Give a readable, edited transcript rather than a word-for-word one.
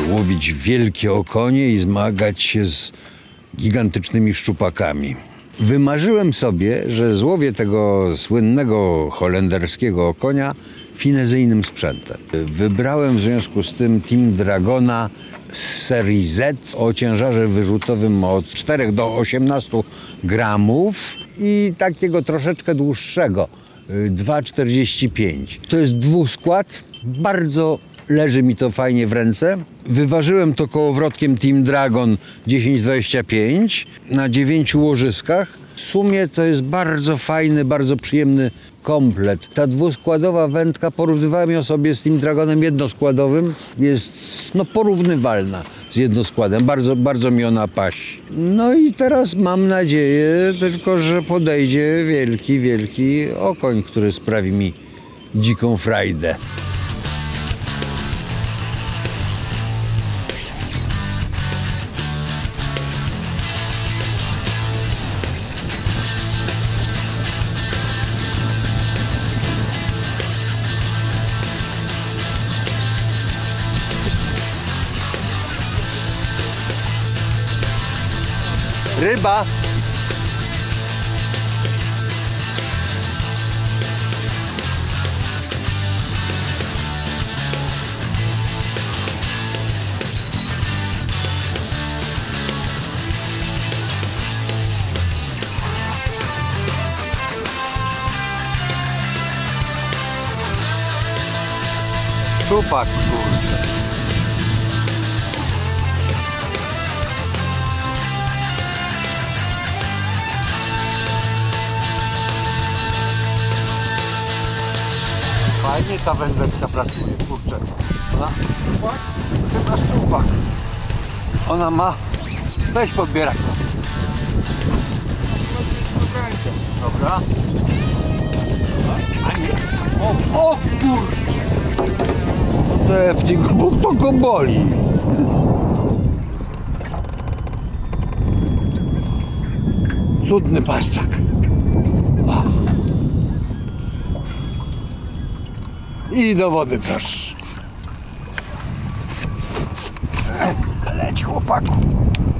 łowić wielkie okonie i zmagać się z gigantycznymi szczupakami. Wymarzyłem sobie, że złowię tego słynnego holenderskiego okonia finezyjnym sprzętem. Wybrałem w związku z tym Team Dragona z serii Z o ciężarze wyrzutowym od 4 do 18 gramów i takiego troszeczkę dłuższego, 2,45. To jest dwuskład, bardzo leży mi to fajnie w ręce. Wyważyłem to kołowrotkiem Team Dragon 10,25 na 9 łożyskach. W sumie to jest bardzo fajny, bardzo przyjemny komplet. Ta dwuskładowa wędka, porównywałem ją sobie z Team Dragonem jednoskładowym, jest porównywalna z jednoskładem. Bardzo mi ona paść. No i teraz mam nadzieję tylko, że podejdzie wielki okoń, który sprawi mi dziką frajdę. Ryba! Szczupak, kurczę. Fajnie ta wędeczka pracuje, kurczę. Chyba szczupak. Ona ma... Weź podbierać. Dobra. A nie. O kurczę. Defnik, bo to go boli. Cudny paszczak. I do wody, proszę. Leć, chłopaku.